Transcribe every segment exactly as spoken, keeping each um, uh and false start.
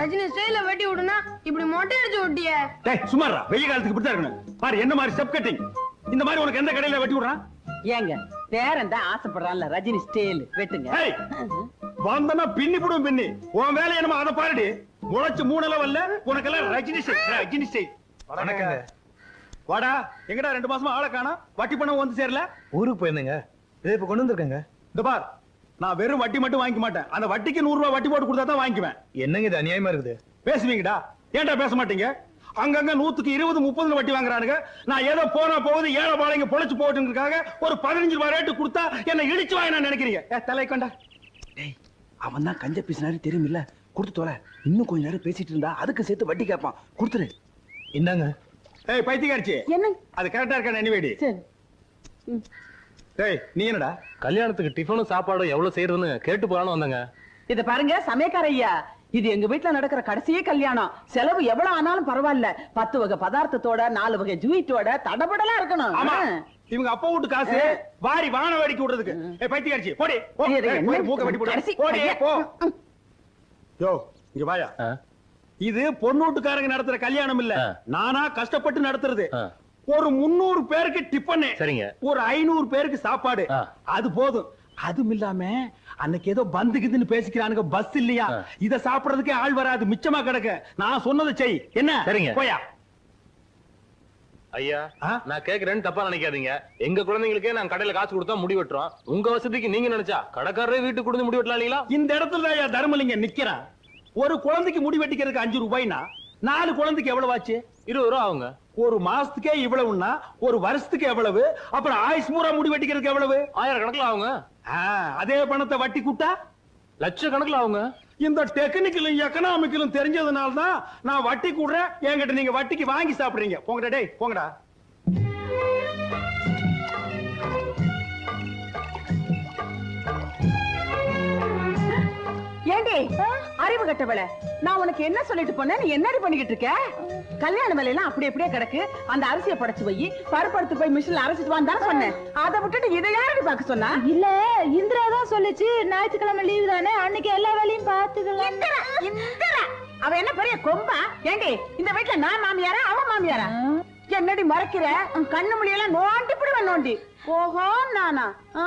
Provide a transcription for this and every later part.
ரஜினி ஸ்டைல வெட்டி விடுனா இப்படி மொட்டை அடிச்சு விட்டியே. டேய் சுமாரா, வெயில் காலத்துக்கு இப்படி தான் இருக்கணும். பாரு என்ன மாதிரி ஸ்டெப் கட்டிங். இந்த மாதிரி உனக்கு எந்த கடையில வெட்டி விடுறான்? ஏங்க பேரன் தான் ஆசைப்படுறான்ல ரஜினி ஸ்டைல் வெட்டுங்க. ஏய் வந்தனா பின்னி புடும் பின்னி. உன் வேலை என்னமா அத பாருடி. முளைச்சு மூணல வரல உனக்கெல்லாம் ரஜினி ஸ்டைல் ரஜினி ஸ்டைல். வணக்கங்க. வாடா, எங்கடா ரெண்டு மாசமா ஆளை காணோம்? வட்டி பணம் வந்து சேரல? ஊருக்கு போயிருந்தேங்க. இதை இப்ப கொண்டு வந்திருக்கேங்க. இந்த பார், நான் வெறும் வட்டி மட்டும் வாங்கிக்க மாட்டேன். அந்த வட்டிக்கு நூறு ரூபாய் வட்டி போட்டு கொடுத்தா தான் வாங்கிக்குவேன். என்னங்க இது அநியாயமா இருக்குது? பேசுவீங்கடா, ஏன்டா பேச மாட்டீங்க? அங்கங்க நூத்துக்கு இருபது முப்பது வட்டி வாங்குறானுங்க. நான் ஏதோ போனா போகுது ஏழை பாளைங்க பொழைச்சு போட்டுருக்காங்க. ஒரு பதினஞ்சு ரூபாய் ரேட்டு கொடுத்தா என்ன இடிச்சு வாங்க நான் நினைக்கிறீங்க? ஏ தலை கொண்டா. டேய் அவன் தான் கஞ்ச பேசினாரு தெரியுமில்ல, கொடுத்து தோல. இன்னும் கொஞ்ச நேரம் பேசிட்டு இருந்தா அதுக்கு சேர்த்து வட்டி கேட்பான். கொடுத்துரு. என்னங்க? ஏய் பைத்தியக்காரச்சி, என்ன அது கரெக்டா இருக்கா? எனிவேடி டேய் நீ என்னடா? கல்யாணத்துக்கு டிஃபனும் சாப்பாடும் எவ்வளவு செய்யறதுன்னு கேட்டு போறான்னு வந்தாங்க. இத பாருங்க சமயக்கார ஐயா, இது எங்க வீட்டுல நடக்கிற கடைசியே கல்யாணம். செலவு எவ்வளவு ஆனாலும் பரவாயில்ல. பத்து வகை பதார்த்தத்தோட நாலு வகை ஜூயிட்டோட தடபடலா இருக்கணும். ஆமா, இவங்க அப்பா வீட்டு காசு வாரி வான வேடிக்கை விடுறதுக்கு. ஏய் பைத்தியக்காரச்சி போடி, போ. போய் மூக்க வெட்டி போடு. போடி போ. யோ இங்க வாயா. இது பொண்ணு வீட்டுக்காரங்க நடத்துற கல்யாணம் இல்ல, நானா கஷ்டப்பட்டு நடத்துறது. ஒரு முன்னூறு பேருக்கு டிஃபன், சரிங்க, ஒரு ஐநூறு பேருக்கு சாப்பாடு, அது போதும். அதுவும் இல்லாம அன்னைக்கு ஏதோ பந்துக்குதுன்னு பேசிக்கிறானுங்க, பஸ் இல்லையா, இத சாப்பிடறதுக்கே ஆள் வராது, மிச்சமா கிடக்க. நான் சொன்னதை செய். என்ன? சரிங்க. போயா. ஐயா நான் கேக்குறேன்னு தப்பா நினைக்காதீங்க. எங்க குழந்தைங்களுக்கே நான் கடையில காசு கொடுத்தா முடி வெட்டுறோம். உங்க வசதிக்கு நீங்க நினைச்சா கடைக்காரரே வீட்டுக்கு கொடுத்து முடி வெட்டலாம் இல்லீங்களா? இந்த இடத்துல தான் தர்மலிங்க நிக்கிறான். ஒரு குழந்தைக்கு முடி வெட்டிக்கிறதுக்கு அஞ்சு ரூபாய்னா நாலு குழந்தைக்கு எவ்வளவு ஆச்சு? இருபது ரூபா ஆகுங்க. ஒரு மாசத்துக்கே இவ்வளவுன்னா ஒரு வருஷத்துக்கு எவ்வளவு? அப்புறம் ஆயுஷ் பூரா முடி வெட்டிக்கிறதுக்கு எவ்வளவு? ஆயிரம் கணக்குல ஆகுங்க. அதே பணத்தை வட்டி கூட்டா லட்ச கணக்குல ஆகுங்க. இந்த டெக்னிக்கலும் எக்கனாமிக்கலும் தெரிஞ்சதுனால தான் நான் வட்டி கூடுறேன். என்கிட்ட நீங்க வட்டிக்கு வாங்கி சாப்பிடுறீங்க. போங்கடா டேய் போங்கடா. ஏண்டி அறிவு கட்டவள, நான் உனக்கு என்ன சொல்லிட்டு போனேன், நீ என்னடி பண்ணிக்கிட்டு இருக்க? கல்யாண வேலையெல்லாம் அப்படி அப்படியே கிடக்கு. அந்த அரிசியை படைச்சு போய் பருப்படுத்து போய் மிஷின்ல அரைச்சிட்டு வான்னு சொன்னேன். அதை விட்டுட்டு இதை யாரடி பாக்க சொன்னா? இல்ல இந்திரா தான் சொல்லுச்சு, ஞாயிற்றுக்கிழமை லீவு தானே, அன்னைக்கு எல்லா வேலையும் பாத்துக்கலாம். இந்திரா அவ என்ன பெரிய கொம்பா? ஏண்டி இந்த வீட்டுல நான் மாமியாரா அவன் மாமியாரா? என்னடி மறைக்கிற? கண்ணு மொழியெல்லாம் நோண்டி பிடிவ நோண்டி. ஓஹோ நானா?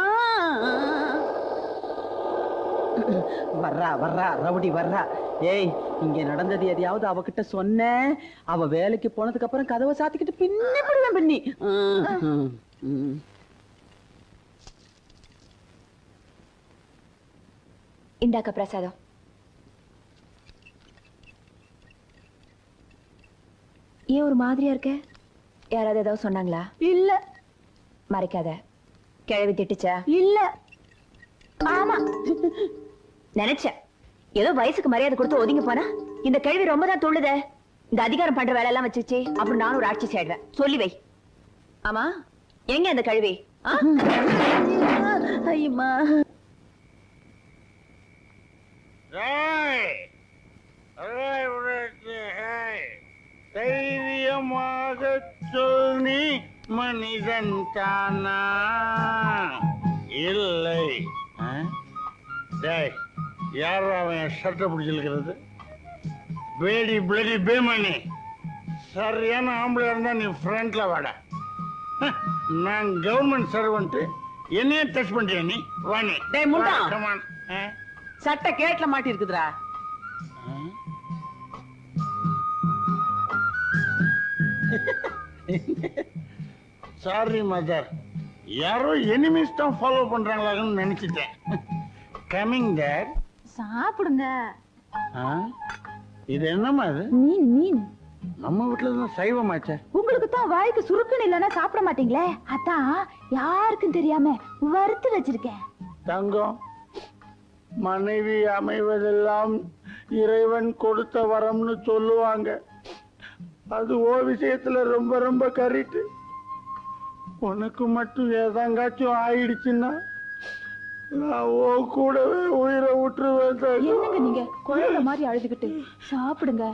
வர்றா வர்றா ரவுடி வர்றா. ஏய் இங்க நடந்தது எதையாவது அவகிட்ட சொன்ன, அவ வேலைக்கு போனதுக்கு அப்புறம் கதவை சாத்திக்கிட்டு பின்னி பிடிவேன் பின்னி. இந்தாக்க பிரசாதம். ஏன் ஒரு மாதிரியா இருக்க? யாராவது ஏதாவது சொன்னாங்களா? இல்ல. மறைக்காத. கிழவி திட்டுச்சா? இல்ல. ஆமா நினைச்சேன். ஏதோ வயசுக்கு மரியாதை கொடுத்து ஒதுங்கி போனா இந்த கேள்வி ரொம்ப தான் துள்ளுதே. இந்த அதிகாரம் பண்ற வேலை எல்லாம் வச்சுச்சு அப்புறம் நானும் ஒரு ஆட்சி செய்வேன். சொல்லி வை. ஆமா எங்க அந்த கழுவி? ஐயம்மா தைரியமாக சொல், மனிதன் தானா? இல்லை. யார் அவன் சட்டை பிடிச்சிருக்கிறது? பேடி பிளடி பேமணி. சரியான ஆம்பளை இருந்தா நீ ஃப்ரண்ட்ல வாட. நான் கவர்மெண்ட் சர்வெண்ட், என்னையே டச் பண்றியா நீ? வாணி சட்டை கேட்ல மாட்டி இருக்குதுடா. சாரி மதர், யாரோ எனிமீஸ் தான் ஃபாலோ பண்றாங்களான்னு நினைச்சிட்டேன். Coming there. சாப்பிடுங்க. இது என்னமா இது? மீன் மீன். நம்ம வீட்டுல தான் சைவமாச்சே. உங்களுக்கு தான் வாய்க்கு சுருக்குன்னு இல்லைன்னா சாப்பிட மாட்டீங்களே, அதான் யாருக்கும் தெரியாம வறுத்து வச்சிருக்கேன். தங்கம், மனைவி அமைவதெல்லாம் இறைவன் கொடுத்த வரம்னு சொல்லுவாங்க. அது ஓ விஷயத்துல ரொம்ப ரொம்ப கரெக்ட். உனக்கு மட்டும் ஏதாங்காச்சும் ஆயிடுச்சுன்னா நான் ஓ கூடவே உயிரை விட்டுருவேன். என்னங்க நீங்க குழந்தை மாதிரி அழுதுகிட்டு? சாப்பிடுங்க.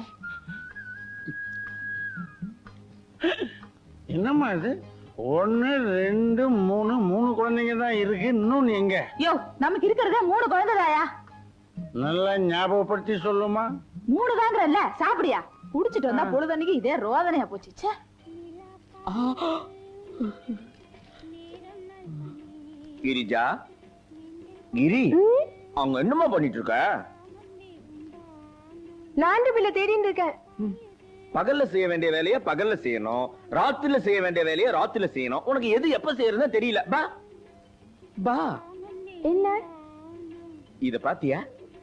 என்னம்மா இது? ஒன்னு ரெண்டு மூணு மூணு குழந்தைங்க தான் இருக்கு. இன்னும் எங்க? யோ நமக்கு இருக்கிறதே மூணு குழந்தைதாயா? நல்லா ஞாபகப்படுத்தி சொல்லுமா. மூணு தாங்கறல்ல சாப்பிடியா? குடிச்சிட்டு வந்தா பொழுதன்னைக்கு இதே ரோதனையா போச்சு. ச்சே. கிரிஜா, கிரி, அவங்க என்னமா பண்ணிட்டு இருக்க? நான் பிள்ளை தேடிட்டு இருக்கேன். பகல்ல செய்ய வேண்டிய வேலையை பகல்ல செய்யணும், ராத்திரில செய்ய வேண்டிய வேலையை ராத்திரில செய்யணும். உனக்கு எது எப்ப செய்யறதுன்னு தெரியல. பா பா. என்ன இத பாத்தியா?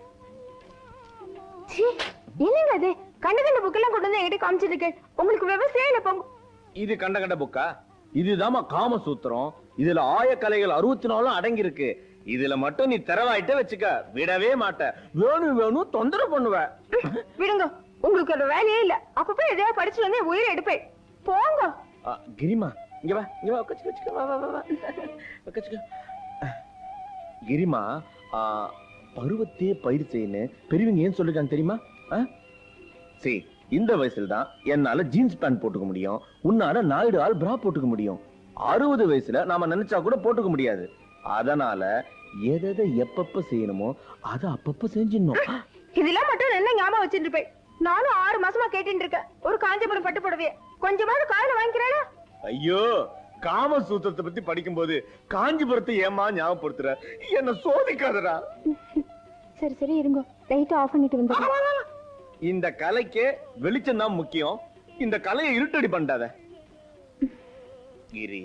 என்னங்க அது? கண்ட கண்ட புக்கெல்லாம் கொண்டு வந்து என்கிட்ட காமிச்சிருக்கு. உங்களுக்கு விவசாயம் இல்ல போங்க. இது கண்ட கண்ட புக்கா? இதுதாமா காம சூத்திரம். இதுல ஆயக்கலைகள் அறுபத்தி நாலும் அடங்கி இருக்கு. இதுல மட்டும் நீ திறவாயிட்ட வச்சுக்க, விடவே மாட்ட. வேணும் வேணும் தொந்தரவு பண்ணுவ. விடுங்க, உங்களுக்கு ஒரு வேலையே இல்ல. அப்பப்ப எதையாவது படிச்சு வந்து உயிரை எடுப்பேன். போங்க. கிரிமா, இங்க வா, இங்க வா, உட்காச்சுக்க, உட்காச்சுக்க, வா, வா, வா, உட்காச்சுக்க. கிரிமா, பருவத்தே பயிர் செய்யணும் பெரியவங்க ஏன் சொல்லிருக்காங்க தெரியுமா? சரி, இந்த வயசுல தான் என்னால ஜீன்ஸ் பேண்ட் போட்டுக்க முடியும், உன்னால நாயுடு ஆள் பிரா போட்டுக்க முடியும். அறுபது வயசுல நாம நினைச்சா கூட போட்டுக்க முடியாது. அதனால எதை எப்பப்ப செய்யணுமோ அதை அப்பப்ப செஞ்சிடணும். இதெல்லாம் மட்டும் என்ன ஞாபகம் வச்சுட்டு இருப்பேன். நானும் ஆறு மாசமா கேட்டு இருக்கேன். ஒரு காஞ்சிபுரம் பட்டு புடவைய கொஞ்சமாவது காயில வாங்கிக்கிறேனா? ஐயோ, காம சூத்திரத்தை பத்தி படிக்கும் போது காஞ்சிபுரத்தை ஏமா ஞாபகப்படுத்துற? என்ன சோதிக்காதடா. சரி சரி இருங்க, லைட் ஆஃப் பண்ணிட்டு வந்து. இந்த கலைக்கு வெளிச்சம் தான் முக்கியம். இந்த கலையை இருட்டடி பண்ணாத. கிரி,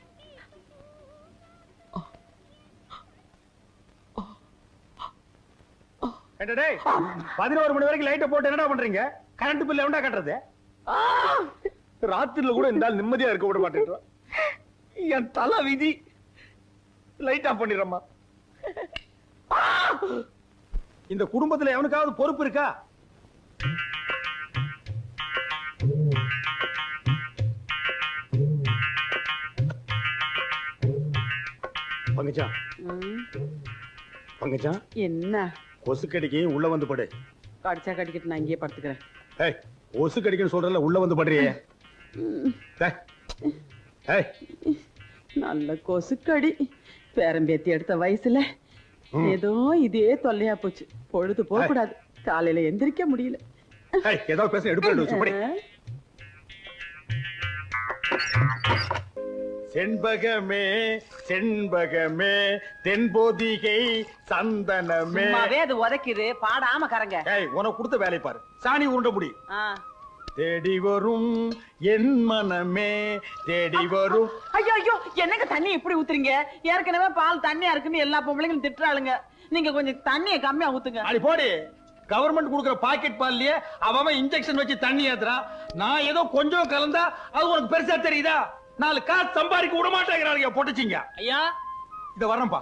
பதினோரு மணி வரைக்கும் லைட்ட போட்டு என்னடா பண்றீங்க? கரண்ட் பில் எவன்டா கட்டுறது? ராத்திரில கூட இந்த நிம்மதியா இருக்க விட மாட்டேன். என் தலை விதி. லைட் ஆஃப் பண்ணிடுறமா. இந்த குடும்பத்துல எவனுக்காவது பொறுப்பு இருக்கா? பங்கஜா, பங்கஜா, என்ன கொசு கடிக்கு உள்ள வந்து படு. கடிச்சா கடிக்கிட்டு நான் இங்கேயே படுத்துக்கிறேன். ஏய், கொசு கடிக்குன்னு சொல்றல, உள்ள வந்து படுறியே. ஏய், நல்ல கொசுக்கடி. பேரம்பேத்தி எடுத்த வயசுல ஏதோ இதே தொல்லையா போச்சு. பொழுது போக கூடாது, காலையில எந்திரிக்க முடியல. ஏய், ஏதோ பேச எடுப்பு படி. செண்பகமே செண்பகமே தென்போதிகை சந்தனமே. அது உதைக்குது, பாடாம கரங்க. ஏய், உனக்கு கொடுத்த வேலை பாரு. சாணி உருண்ட முடி. தேடி வரும் என் மனமே தேடி வரும். ஐயோ ஐயோ, என்னங்க தண்ணி இப்படி ஊத்துறீங்க? ஏற்கனவே பால் தண்ணியா இருக்குன்னு எல்லா பொம்பளைங்களும் திட்டுறாளுங்க. நீங்க கொஞ்சம் தண்ணியை கம்மியா ஊத்துங்க. அடி போடி. கவர்மெண்ட் கொடுக்குற பாக்கெட் பால்லயே அவன் இன்ஜெக்ஷன் வச்சு தண்ணி ஏத்துறான். நான் ஏதோ கொஞ்சம் கலந்தா அது உனக்கு பெருசா தெரியுதா? நாலு காசு சம்பாதிக்க விட மாட்டேங்கிறாங்க போட்டுச்சிங்க. ஐயா, இத வரேன்பா.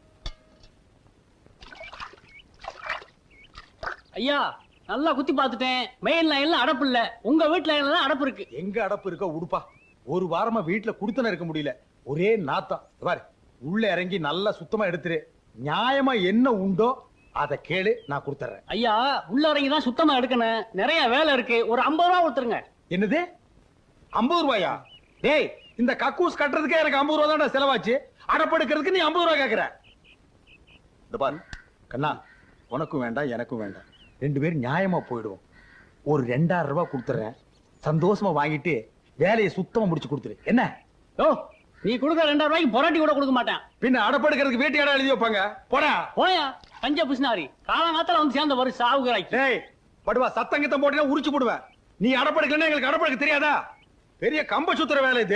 ஐயா, நல்லா குத்தி பார்த்துட்டேன். மெயின் லைன்ல அடப்பு இல்ல, உங்க வீட்டு லைன்ல தான் அடப்பு இருக்கு. எங்க அடப்பு இருக்க உடுப்பா. ஒரு வாரமா வீட்டுல குடுத்தன இருக்க முடியல, ஒரே நாத்தம். பாரு, உள்ள இறங்கி நல்லா சுத்தமா எடுத்துரு. நியாயமா என்ன உண்டோ அத கேளு, நான் கொடுத்துறேன். ஐயா, உள்ள இறங்கி தான் சுத்தமா எடுக்கணும், நிறைய வேலை இருக்கு. ஒரு ஐம்பது ரூபா கொடுத்துருங்க. என்னது, ஐம்பது ரூபாயா? டேய், இந்த கக்கூஸ் கட்டுறதுக்கே எனக்கு ஐம்பது ரூபா தான் செலவாச்சு. அடப்படுக்கிறதுக்கு நீ ஐம்பது ரூபா கேக்குற. இந்த பாரு கண்ணா, உனக்கும் வேண்டாம் எனக்கும் வேண்டாம், ரெண்டு பேரும் நியாயமா போயிடுவோம். ஒரு ரெண்டாயிரம் ரூபாய் கொடுத்துறேன், சந்தோஷமா வாங்கிட்டு வேலையை சுத்தமா முடிச்சு கொடுத்துரு. என்ன? ஓ, நீ கொடுக்க ரெண்டாயிரம் ரூபாய்க்கு பொராட்டி கூட கொடுக்க மாட்டேன். பின்ன அடப்படுக்கிறதுக்கு வீட்டு இடம் எழுதி வைப்பாங்க. போடா போயா பஞ்ச புஷ்னாரி. காலங்காத்தால வந்து சேர்ந்த ஒரு சாவுகிறாய்க்கு. டேய் படுவா, சத்தம் கித்தம் போட்டீங்கன்னா உரிச்சு போடுவேன். நீ அடப்படுக்கலன்னா எங்களுக்கு அடப்படுக்க தெரியாதா? பெரிய கம்ப சுத்துற வேலை இது.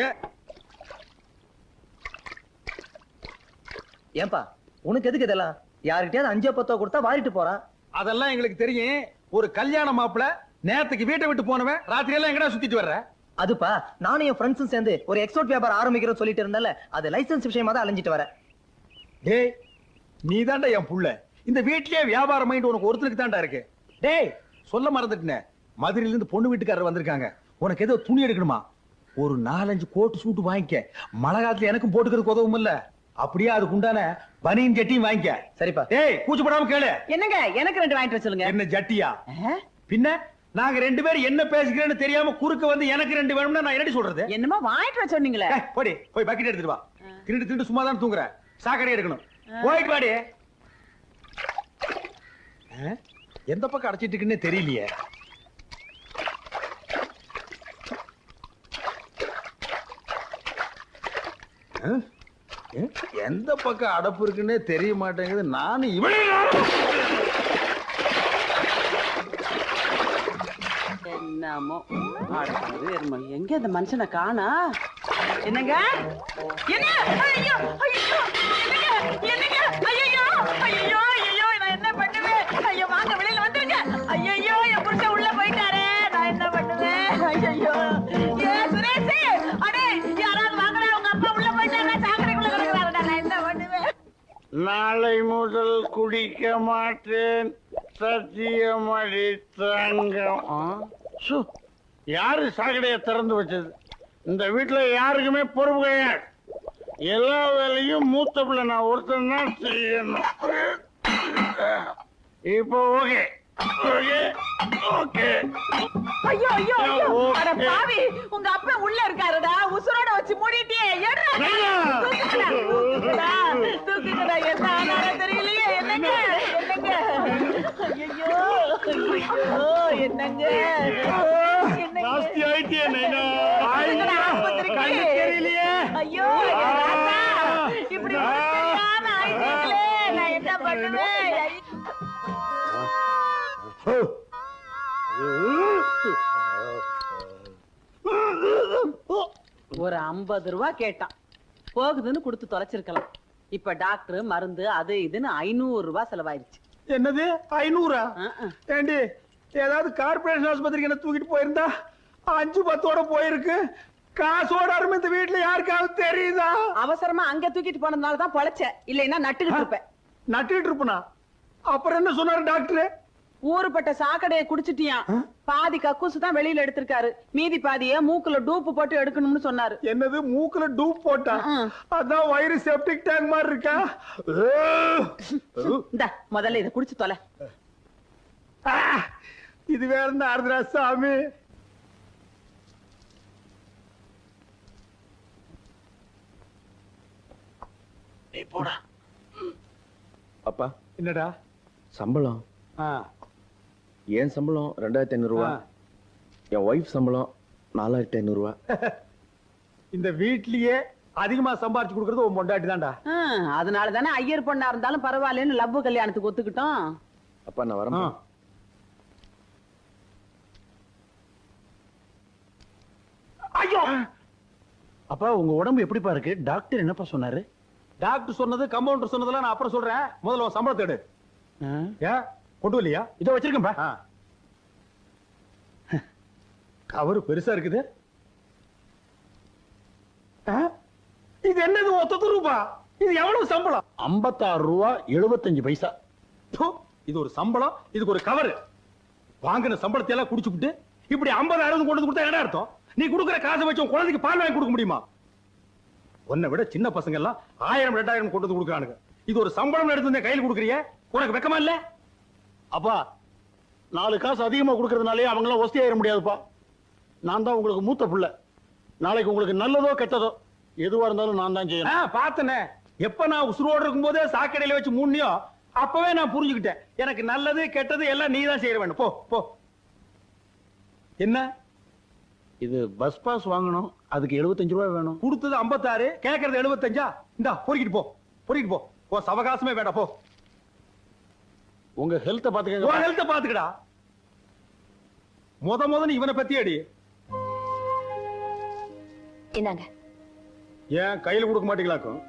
ஏன்பா, உனக்கு எதுக்கு இதெல்லாம்? யாருக்கிட்டயாவது அஞ்சோ பத்தோ கொடுத்தா வாரிட்டு போறான். அதெல்லாம் எங்களுக்கு தெரியும். ஒரு கல்யாண மாப்பிள நேரத்துக்கு வீட்டை விட்டு போனவன் ராத்திரி எல்லாம் எங்கடா சுத்திட்டு வர்ற? அதுப்பா, நானும் என் ஃப்ரெண்ட்ஸும் சேர்ந்து ஒரு எக்ஸ்போர்ட் வியாபாரம் ஆரம்பிக்கிறோம் சொல்லிட்டு இருந்தால, அது லைசன்ஸ் விஷயமா தான் அலைஞ்சிட்டு வர. டேய், நீ தாண்டா என் புள்ள. இந்த வீட்லயே வியாபாரம் மைண்ட் உனக்கு ஒருத்தருக்கு தாண்டா இருக்கு. டேய், சொல்ல மறந்துட்டேன், மதுரையில இருந்து பொண்ணு வீட்டுக்காரர் வந்திருக்காங்க. உனக்கு ஏதோ துணி எடுக்கணுமா? ஒரு நாலஞ்சு கோட்டு சூட்டு வாங்கிக்க. மழை காலத்துல எனக்கும் போட்டுக்கிறதுக்கு உதவும் இல்ல. அப்படியே அதுக்கு உண்டான பனியன் ஜட்டியும் வாங்கிக்க. சரிப்பா. டேய், கூச்சப்படாம கேளு. என்னங்க, எனக்கு ரெண்டு வாங்கிட்டு சொல்லுங்க. என்ன ஜட்டியா? பின்ன நாங்க ரெண்டு பேரும் என்ன பேசிக்கிறேன்னு தெரியாம குறுக்க வந்து எனக்கு ரெண்டு வேணும்னா நான் என்னடி சொல்றது? என்னமா வாங்கிட்டு வர சொன்னீங்களே. போடி, போய் பக்கெட் எடுத்துட்டு வா. திருட்டு திருட்டு சும்மா தான் தூங்குற. சாக்கடை எடுக்கணும். போயிட்டு வாடி. எந்த பக்கம் அடைச்சிட்டு இருக்குன்னே தெரியலையே. எந்த பக்கம் அடப்பு இருக்குன்னே தெரிய மாட்டேங்குது. நானும் இவளே என்னமோ எங்க இந்த மனுஷனை காணா? என்னங்க என்ன? ஐயோ ஐயோ என்னங்க? ஐயோ ஐயோ ஐயோ நான் என்ன பண்ணுவேன்? ஐயோ வாங்க வெளியில வந்துருங்க. ஐயோ என் புருஷன் உள்ள போயிட்டாரே, நான் என்ன பண்ணுவேன்? ஐயோ ஏ சுரேஷ், அடே யாராவது வாங்கடா, உங்க அப்பா உள்ள போயிட்டாரா, சாக்கடைக்குள்ள கிடக்குறாருடா, நான் என்ன பண்ணுவேன்? நாளை முதல் குடிக்க மாட்டேன் சத்தியமடி தங்கம். யாரு சாக்கடைய திறந்து வச்சது? இந்த வீட்டுல யாருக்குமே பொறுப்பு கிடையாது. எல்லா வேலையும் மூத்த பிள்ளை நான் ஒருத்தன் தான் செய்யணும். இப்போ ஓகே ஓகே ஓகே. ஐயோ ஐயோ ஐயோ அட பாவி, உங்க அப்பா உள்ள இருக்காருடா, உசுரோட வச்சு மூடிட்டியே. ஏறா தூக்குடா தூக்குடா. என்ன ஆனாரோ தெரியலையே. என்னங்க என்னங்க? ஐயோ ஐயோ என்னங்க நாஸ்தி ஆயிட்டியே நைனா. ஆஸ்பத்திரிக்கு தெரியலையே. ஐயோ ராசா, இப்படி தெரியாம ஆயிட்டீங்களே, நான் என்ன பண்ணுவேன்? ஒரு ஐம்பது ரூபா கேட்டான், போகுதுன்னு கொடுத்து தொலைச்சிருக்கலாம். இப்ப டாக்டர் மருந்து அது இதுன்னு ஐநூறு ரூபாய் செலவாயிருச்சு. என்னது ஐநூறா? ஏண்டி ஏதாவது கார்பரேஷன் ஆஸ்பத்திரிக்கு என்ன தூக்கிட்டு போயிருந்தா அஞ்சு பத்தோட போயிருக்கு. காசோட அருமை இந்த வீட்டுல யாருக்காவது தெரியுதா? அவசரமா அங்க தூக்கிட்டு போனதுனாலதான் பொழைச்ச, இல்லைன்னா நட்டுக்கிட்டு இருப்பேன். நட்டுக்கிட்டு இருப்பனா? அப்புறம் என்ன சொன்னாரு டாக்டர்? ஊருப்பட்ட சாக்கடையை குடிச்சிட்டியான், பாதி கக்கூசு தான் வெளியில எடுத்திருக்காரு, மீதி பாதிய மூக்குல டூப்பு போட்டு எடுக்கணும்னு சொன்னாரு. என்னது மூக்குல டூப் போட்டா? அதான் வயிறு செப்டிக் டேங்க் மாதிரி இருக்கா? இந்த முதல்ல இதை குடிச்சு தொலை. இது வேற என்ன ஆறுதுரா சாமி? போடா. அப்பா என்னடா சம்பளம்? என் சம்பளம் ரெண்டாயிரத்தி ஐநூறு ரூபா, என் ஒய்ஃப் சம்பளம் நாலாயிரத்தி ஐநூறு ரூபா. இந்த வீட்லயே அதிகமா சம்பாரிச்சு கொடுக்கறது உன் பொண்டாட்டி தான்டா. அதனால தானே ஐயர் பொண்ணா இருந்தாலும் பரவாயில்லன்னு லவ் கல்யாணத்துக்கு ஒத்துக்கிட்டோம். அப்பா நான் வரேன். ஐயோ அப்பா, உங்க உடம்பு எப்படிப்பா இருக்கு? டாக்டர் என்னப்பா சொன்னாரு? டாக்டர் சொன்னது கம்பவுண்டர் சொன்னதெல்லாம் நான் அப்புறம் சொல்றேன். முதல்ல சம்பளத்தை எடு. ஏன் கொண்டு இல்லையா? இதோ வச்சிருக்கேன்பா. கவரு பெருசா இருக்குது. இது என்னது ஒத்த ரூபா? இது எவ்வளவு சம்பளம்? ஐம்பத்தாறு ரூபா எழுபத்தஞ்சு பைசா. இது ஒரு சம்பளம், இதுக்கு ஒரு கவரு. வாங்கின சம்பளத்தை எல்லாம் குடிச்சுட்டு இப்படி ஐம்பதாயிரம் கொண்டு கொடுத்தா என்ன அர்த்தம்? நீ கொடுக்குற காசை வச்சு குழந்தைக்கு பால் வாங்கி கொடுக்க முடியுமா? உன்னை விட சின்ன பசங்க எல்லாம் ஆயிரம் ரெண்டாயிரம் கொண்டு வந்து கொடுக்குறானுங்க. இது ஒரு சம்பளம் எடுத்து கையில் கொடுக்குறிய, உனக்கு வெக்கமா இல்ல? அப்பா நாலு காசு அதிகமா கொடுக்கறதுனாலே அவங்க எல்லாம் ஒஸ்தி ஆயிட முடியாதுப்பா. நான் தான் உங்களுக்கு மூத்த பிள்ளை. நாளைக்கு உங்களுக்கு நல்லதோ கெட்டதோ எதுவா இருந்தாலும் நான் தான் செய்யணும். பார்த்தனே, எப்ப நான் உசுரோடு இருக்கும் போதே சாக்கடையில வச்சு மூணியோ அப்பவே நான் புரிஞ்சுக்கிட்டேன். எனக்கு நல்லது கெட்டது எல்லாம் நீ தான் செய்ய வேண்டும். போ போ. என்ன இது பஸ் பாஸ் வாங்கணும், அதுக்கு எழுபத்தஞ்சு ரூபாய் வேணும். கொடுத்தது ஐம்பத்தாறு, கேட்கறது எழுபத்தஞ்சா? இந்தா பொறுக்கிட்டு போ, பொறுக்கிட்டு போ. போ, சவகாசமே வேண்டாம் போ. உங்க ஹெல்த்தை பாத்துக்க. உன் ஹெல்த்தை பாத்துக்கடா. முத முத இவனை பத்தி அடி. என்னங்க ஏன் கையில கொடுக்க மாட்டீங்களாக்கும்?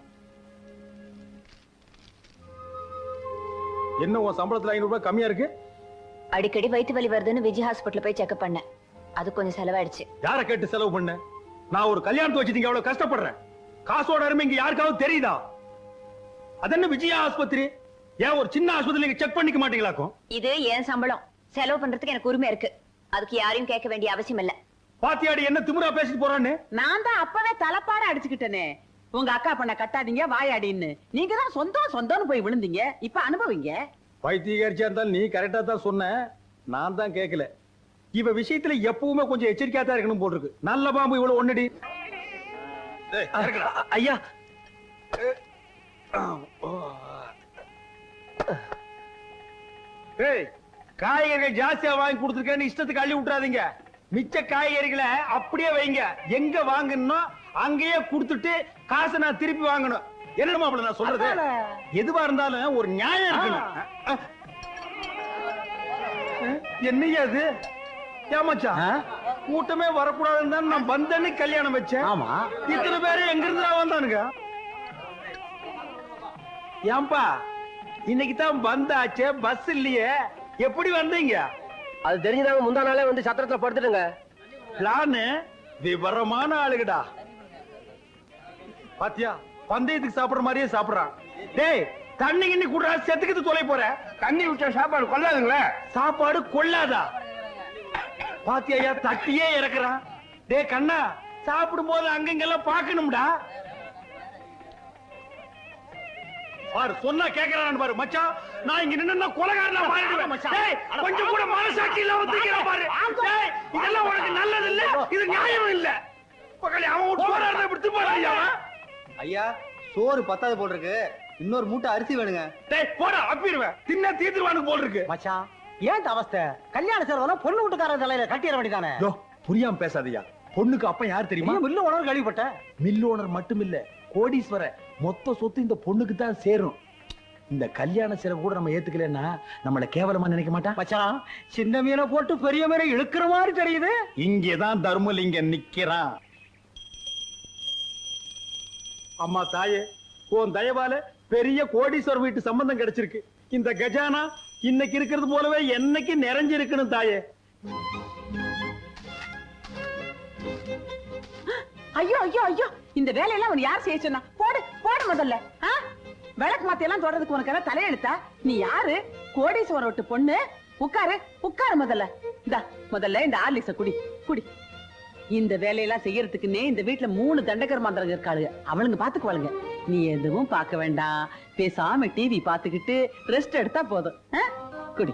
என்ன உன் சம்பளத்துல ஐநூறு ரூபாய் கம்மியா இருக்கு? அடிக்கடி வயிற்று வலி வருதுன்னு விஜய் ஹாஸ்பிட்டல் போய் செக்அப் பண்ணேன். அது கொஞ்சம் செலவாயிடுச்சு. யார கேட்டு செலவு பண்ண? நான் ஒரு கல்யாணத்தை வச்சுட்டீங்க, எவ்வளவு கஷ்டப்படுறேன். காசோட அருமை இங்க யாருக்காவது தெரியுதா? அதென்ன விஜயா ஆஸ்பத்திரி? ஏன் ஒரு சின்ன ஆஸ்பத்திரி நீங்க செக் பண்ணிக்க மாட்டீங்களாக்கும்? இது என் சம்பளம், செலவு பண்றதுக்கு எனக்கு உரிமை இருக்கு. அதுக்கு யாரையும் கேட்க வேண்டிய அவசியம் இல்ல. பாத்தியாடி என்ன திமிரா பேசிட்டு போறான்னு? நான் தான் அப்பவே தலைப்பாட அடிச்சுக்கிட்டேனே, உங்க அக்கா பண்ண கட்டாதீங்க வாயாடின்னு. நீங்க தான் சொந்தம் சொந்தம்னு போய் விழுந்தீங்க. இப்ப அனுபவிங்க. பைத்தியக்காரிச்சியா இருந்தாலும் நீ கரெக்டா தான் சொன்ன, நான் தான் கேட்கல. இவ விஷயத்துல எப்பவுமே கொஞ்சம் எச்சரிக்கையா தான் இருக்கணும் போட்டிருக்கு. நல்ல பாம்பு இவ்வளவு ஒன்னடி. ஐயா ஏய் காய்கறிகள் ஜாஸ்தியா வாங்கி கொடுத்துருக்கேன்னு இஷ்டத்துக்கு அள்ளி விட்டுறாதீங்க. மிச்ச காய்கறிகளை அப்படியே வைங்க. எங்க வாங்கணும் அங்கேயே கொடுத்துட்டு காசை நான் திருப்பி வாங்கணும். என்ன மாப்பிள்ள நான் சொல்றது? எதுவா இருந்தாலும் ஒரு நியாயம் இருக்கணும். என்னையா அது? ஏமாச்சா கூட்டமே வரக்கூடாதுன்னு தான் நான் வந்தேன்னு கல்யாணம் வச்சேன். ஆமா, இத்தனை பேரும் எங்க இருந்து வந்தானுங்க? ஏன்பா இன்னைக்கு தான் வந்தாச்சே, பஸ் இல்லையே, எப்படி வந்தீங்க? அது தெரிஞ்சுதாங்க முந்தா நாளே வந்து சத்திரத்துல படுத்துடுங்க. பிளானு விவரமான ஆளுகடா. பாத்தியா பந்தயத்துக்கு சாப்பிடுற மாதிரியே சாப்பிடுறான். டேய் தண்ணி கிண்ணி கூடுறா, செத்துக்கிட்டு தொலை போற. தண்ணி விட்டா சாப்பாடு கொள்ளாதுங்களே. சாப்பாடு கொள்ளாதா? பாத்தியா தட்டியே இறக்குறான். டேய் கண்ணா, சாப்பிடும் போது அங்கங்கெல்லாம் பாக்கணும்டா. பாரு சொன்னா கேக்குறான்னு பாரு. மச்சான் நான் இங்க நின்னா கொலைகாரனா மாறிடுவேன். டேய் கொஞ்சம் கூட மனசாட்சி இல்லாம தூக்கிற பாரு. டேய் இதெல்லாம் உனக்கு நல்லது இல்ல, இது நியாயம் இல்ல. பக்கத்துல அவன் சோறாரத விட்டு போறாயா? ஐயா சோறு பத்தாது போல் இருக்கு, இன்னொரு மூட்டை அரிசி வேணுங்க. டேய் போடா, அப்பிடுவேன். தின்ன தீத்துவானு போல் இருக்கு. மச்சான் ஏன் அவஸ்தை? கல்யாண செலவெல்லாம் பொண்ணு வீட்டுக்கார தலையில கட்டிட வேண்டியதானே? யோ புரியாம பேசாதயா. பொண்ணுக்கு அப்ப யார் தெரியுமா? மில்லு ஓனர் கேள்விப்பட்ட. மில் ஓனர் மட்டும் இல்ல, கோடீஸ்வர. மொத்த சொத்து இந்த பொண்ணுக்கு தான் சேரும். இந்த கல்யாண செலவு கூட நம்ம ஏத்துக்கலன்னா நம்மள கேவலமா நினைக்க மாட்டான். மச்சான் சின்ன மீனை போட்டு பெரிய மீனை இழுக்கிற மாதிரி தெரியுது. இங்கதான் தர்மலிங்கம் நிக்கிறான். அம்மா தாயே, உன் தயவால பெரிய கோடீஸ்வரர் வீட்டு சம்பந்தம் கிடைச்சிருக்கு. இந்த கஜானா இன்னைக்கு இருக்கிறது போலவே என்னைக்கு நிறைஞ்சிருக்கணும் தாயே. ஐயோ ஐயோ ஐயோ, இந்த வேலையெல்லாம் அவன் யார் செய்ய சொன்னா? போடு போடு முதல்ல. விளக்கு மாத்தி எல்லாம் தொடறதுக்கு உனக்கு என்ன தலையெழுத்தா? நீ யாரு? கோடீஸ்வரர் விட்டு பொண்ணு. உட்காரு உட்காரு முதல்ல. இந்தா முதல்ல இந்த ஆர்லிக்ஸ குடி குடி. இந்த வேலையெல்லாம் செய்யறதுக்குன்னே இந்த வீட்டுல மூணு தண்டகர் மாந்திரங்க இருக்காளுங்க. அவளுங்க பாத்துக்குவாளுங்க. நீ எதுவும் பார்க்க வேண்டாம், பேசாம டிவி பாத்துக்கிட்டு ரெஸ்ட் எடுத்தா போதும். குடி.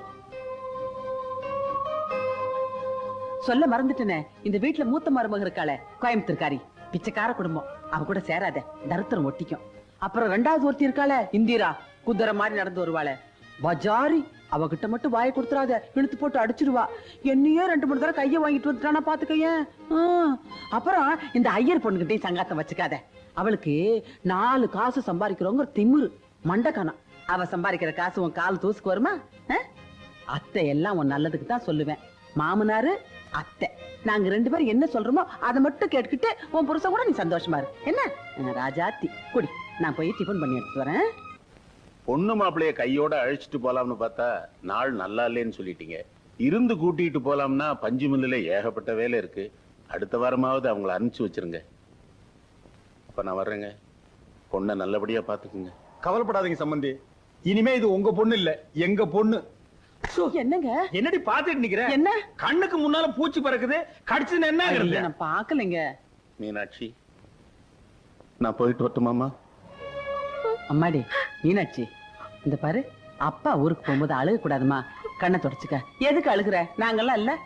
சொல்ல மறந்துட்டேனே, இந்த வீட்டுல மூத்த மருமக இருக்காளே கோயம்புத்தூர்காரி, பிச்சைக்கார குடும்பம். அவ கூட சேராத, தருத்திரம் ஒட்டிக்கும். அப்புறம் ரெண்டாவது ஒருத்தி இருக்காளே இந்திரா, குதிரை மாதிரி நடந்து வருவாளே பஜாரி. அவகிட்ட மட்டும் வாயை கொடுத்துறாத, இழுத்து போட்டு அடிச்சிடுவா. என்னையே ரெண்டு மூணு தடவை கையை வாங்கிட்டு வந்துட்டானா பாத்துக்கைய. அப்புறம் இந்த ஐயர் பொண்ணுகிட்டையும் சங்காத்தம் வச்சுக்காத. அவளுக்கு நாலு காசு சம்பாதிக்கிறவங்க திமிரு மண்டக்கானா. அவ சம்பாதிக்கிற காசு உன் கால் தூசுக்கு வருமா? அத்தை எல்லாம் உன் நல்லதுக்கு தான் சொல்லுவேன். மாமனாரு அத்தை நாங்க ரெண்டு பேரும் என்ன சொல்றோமோ அதை மட்டும் கேட்டுக்கிட்டு உன் புருஷன் கூட நீ சந்தோஷமா இரு. என்ன ராஜாத்தி? குடி, நான் போய் டிஃபன் பண்ணி எடுத்து வரேன். பொண்ணு மாப்பிளைய கையோட அழைச்சிட்டு போலாம்னு பார்த்தா நாள் நல்லா இல்லைன்னு சொல்லிட்டீங்க. இருந்து கூட்டிட்டு போலாம்னா பஞ்சு மில்லுல ஏகப்பட்ட வேலை இருக்கு. அடுத்த வாரமாவது அவங்கள அனுப்பிச்சு வச்சிருங்க. அப்ப நான் வர்றேங்க. பொண்ணை நல்லபடியா பாத்துக்குங்க. கவலைப்படாதீங்க சம்பந்தி, இனிமே இது உங்க பொண்ணு இல்ல, எங்க பொண்ணு. என்னங்க என்னடி பாத்துட்டு நிக்கிற? என்ன கண்ணுக்கு முன்னால பூச்சி பறக்குது, கடிச்சுன்னு என்ன ஆகுறது? நான் பாக்கலைங்க. மீனாட்சி, நான் போயிட்டு வரட்டுமாமா? அம்மாடி மீனாட்சி, இந்த பாரு, அப்பா ஊருக்கு போகும்போது அழுக கூடாதுமா. கண்ணை தொடச்சுக்க. எதுக்கு அழுகுற? நாங்கெல்லாம் இல்ல.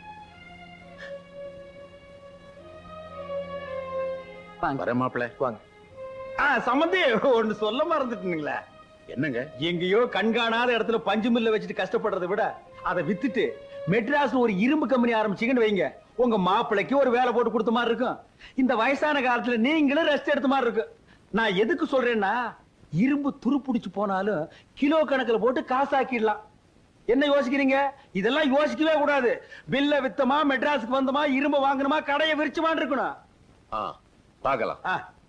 வரேன் மாப்பிள்ளை. வாங்க. சம்பந்தி ஒண்ணு சொல்ல மறந்துட்டீங்களா? என்னங்க? எங்கேயோ கண்காணாத இடத்துல பஞ்சு மில்ல வச்சுட்டு கஷ்டப்படுறதை விட அதை வித்துட்டு மெட்ராஸ்ல ஒரு இரும்பு கம்பெனி ஆரம்பிச்சீங்கன்னு வைங்க, உங்க மாப்பிள்ளைக்கு ஒரு வேலை போட்டு கொடுத்த மாதிரி இருக்கும். இந்த வயசான காலத்துல நீங்களும் ரெஸ்ட் எடுத்த மாதிரி இருக்கும். நான் எதுக்கு சொல்றேன்னா, இரும்பு துருப்பிடிச்சு போனாலும் கிலோ கணக்குல போட்டு காசாக்கிடலாம். என்ன யோசிக்கிறீங்க? இதெல்லாம் யோசிக்கவே கூடாது. பில்ல வித்தமா, மெட்ராஸுக்கு வந்தமா, இரும்பு வாங்கணுமா, கடையை விரிச்சுமான்னு இருக்கணும். பார்க்கலாம்.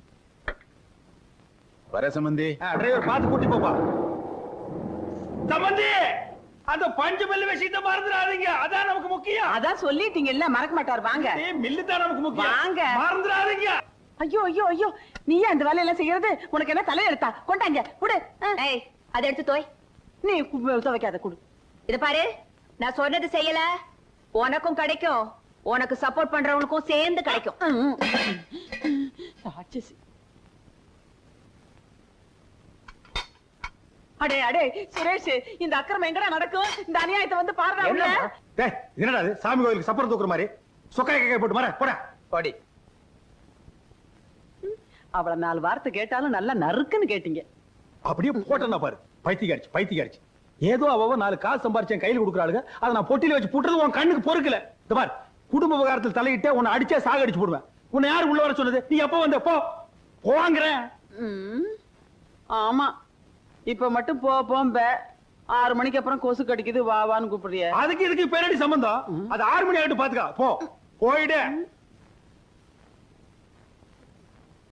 வர சம்பந்தி. டிரைவர் பார்த்து கூட்டி போப்பா. சம்பந்தி, அந்த பஞ்சு மில்லு விஷயத்தை மறந்துடாதீங்க, அதான் நமக்கு முக்கியம். அதான் சொல்லிட்டீங்கல்ல, மறக்க மாட்டார். வாங்க. மில்லு தான் நமக்கு முக்கியம். வாங்க, மறந்துடாதீங்க. ஐயோ ஐயோ ஐயோ, நீயே அந்த வேலையெல்லாம் செய்யறது? உனக்கு என்ன தலையெழுத்தா? கொண்டாங்க குடு. அதை எடுத்து தோய். நீ துவைக்காத குடு. இது பாரு, நான் சொன்னது செய்யல, உனக்கும் கிடைக்கும், உனக்கு சப்போர்ட் பண்றவனுக்கும் சேர்ந்து கிடைக்கும். அடே அடே சுரேஷ், இந்த அக்கிரமம் எங்கடா நடக்கும்? இந்த அநியாயத்தை வந்து பாருடா. என்னடா இது? சாமி கோயிலுக்கு சப்பரம் தூக்குற மாதிரி சொக்காய் கேட்க போட்டு மாற போடா. பாடி அவளை நாலு வார்த்தை கேட்டாலும் நல்லா நறுக்குன்னு கேட்டீங்க. அப்படியே போட்டா பாரு. பைத்தியக்காரிச்சு பைத்தியக்காரிச்சு. ஏதோ அவ நாலு காசு சம்பாரிச்சேன் கையில் கொடுக்குறாளுங்க அதை நான் பொட்டியில வச்சு போட்டுறது உன் கண்ணுக்கு பொறுக்கல. இந்த பார், குடும்ப விவகாரத்தில் தலையிட்ட உன்னை அடிச்சா சாக அடிச்சு போடுவேன். உன்னை யாரு உள்ள வர சொன்னது? நீ எப்ப வந்த? போ போங்கிறேன். ஆமா, இப்ப மட்டும் போ போம்ப. ஆறு மணிக்கு அப்புறம் கொசு கடிக்குது வா வான்னு கூப்பிடுறிய. அதுக்கு இதுக்கு பேரடி சம்பந்தம். அது ஆறு மணி ஆகிட்டு பாத்துக்கா. போ போயிடு.